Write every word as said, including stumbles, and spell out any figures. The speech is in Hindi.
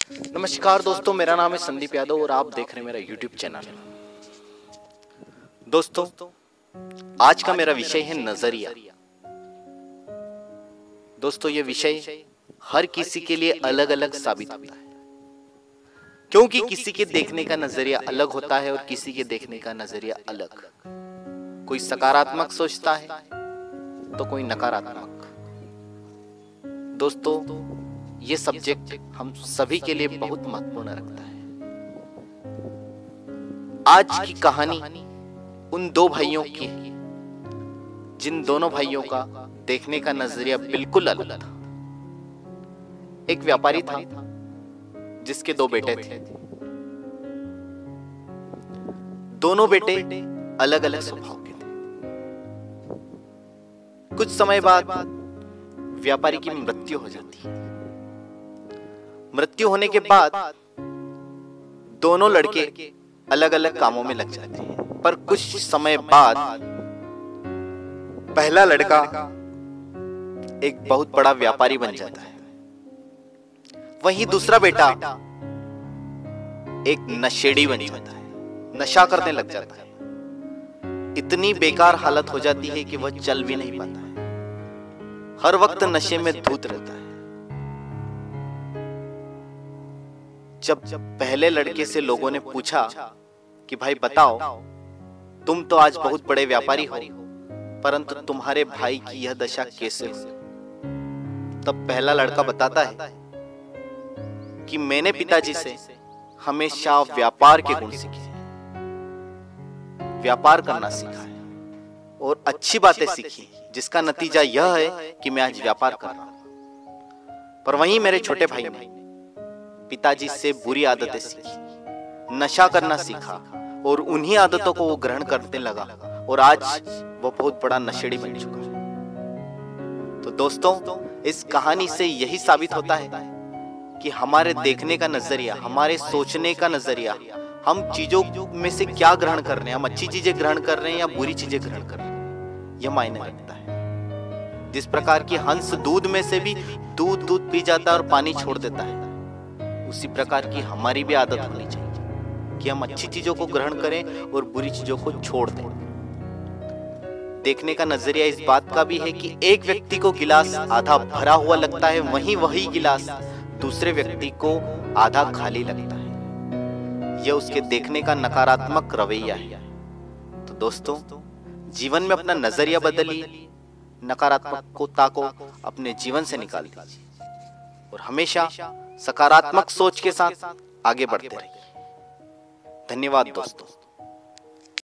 नमस्कार दोस्तों, मेरा नाम है संदीप यादव और आप देख रहे हैं मेरा यूट्यूब चैनल। दोस्तों, आज का मेरा विषय है नजरिया। दोस्तों, ये विषय हर किसी के लिए अलग अलग साबित होता है, क्योंकि किसी के देखने का नजरिया अलग होता है और किसी के देखने का नजरिया अलग। कोई सकारात्मक सोचता है तो कोई नकारात्मक। दोस्तों, ये सब्जेक्ट हम सभी के लिए बहुत महत्वपूर्ण रखता है। आज की कहानी उन दो भाइयों की है जिन दोनों भाइयों का देखने का नजरिया बिल्कुल अलग था। एक व्यापारी था जिसके दो बेटे थे। दोनों बेटे अलग अलग स्वभाव के थे। कुछ समय बाद व्यापारी की मृत्यु हो जाती है। मृत्यु होने के बाद दोनों लड़के अलग अलग कामों में लग जाते हैं, पर कुछ समय बाद पहला लड़का एक बहुत बड़ा व्यापारी बन जाता है, वहीं दूसरा बेटा एक नशेड़ी बन जाता है, नशा करने लग जाता है। इतनी बेकार हालत हो जाती है कि वह चल भी नहीं पाता है, हर वक्त नशे में धुत रहता है। जब जब पहले लड़के से लोगों ने पूछा कि भाई बताओ, तुम तो आज बहुत बड़े व्यापारी हो, परंतु तुम्हारे भाई की यह दशा कैसे हुई? तब पहला लड़का बताता है कि मैंने पिताजी से हमेशा व्यापार के गुण सीखे, व्यापार करना सीखा है और अच्छी बातें सीखी, जिसका नतीजा यह है कि मैं आज व्यापार कर रहा हूं। पर वहीं मेरे छोटे भाई ने पिताजी से बुरी आदतें सीखी, नशा करना सीखा और उन्हीं आदतों को वो ग्रहण करने लगा और आज वो बहुत बड़ा नशेड़ी बन चुका है। तो दोस्तों, इस कहानी से यही साबित होता है कि हमारे देखने का नजरिया, हमारे सोचने का नजरिया, हम चीजों में से क्या ग्रहण कर रहे हैं, हम अच्छी चीजें ग्रहण कर रहे हैं या बुरी चीजें ग्रहण कर रहे हैं, यह मायने रखता है। जिस प्रकार की हंस दूध में से भी दूध दूध पी जाता है और पानी छोड़ देता है, उसी प्रकार की हमारी भी आदत होनी चाहिए कि हम अच्छी चीजों को ग्रहण करें और बुरी चीजों को छोड़ दें। देखने का नजरिया इस बात का भी है कि एक व्यक्ति को गिलास आधा भरा हुआ लगता है, वहीं वही गिलास दूसरे व्यक्ति को आधा खाली लगता है। यह उसके देखने का नकारात्मक रवैया है। तो दोस्तों, जीवन में अपना नजरिया बदलिए, नकारात्मकता को अपने जीवन से निकाल दीजिए और हमेशा सकारात्मक सोच के साथ आगे बढ़ते रहिए। धन्यवाद दोस्तों।